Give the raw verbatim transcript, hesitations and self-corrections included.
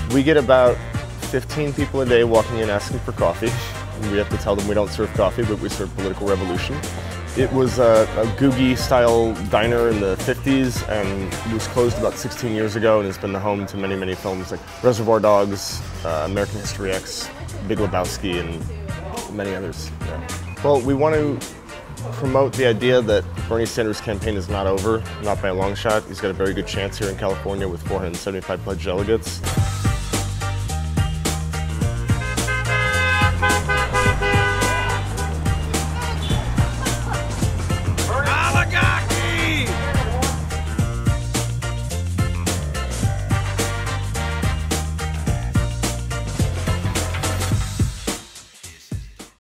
We get about fifteen people a day walking in asking for coffee. And we have to tell them we don't serve coffee, but we serve political revolution. It was a, a Googie-style diner in the fifties and was closed about sixteen years ago, and it's been the home to many, many films like Reservoir Dogs, uh, American History X, Big Lebowski, and many others. Yeah. Well, we want to promote the idea that Bernie Sanders' campaign is not over, not by a long shot. He's got a very good chance here in California with four hundred seventy-five pledged delegates.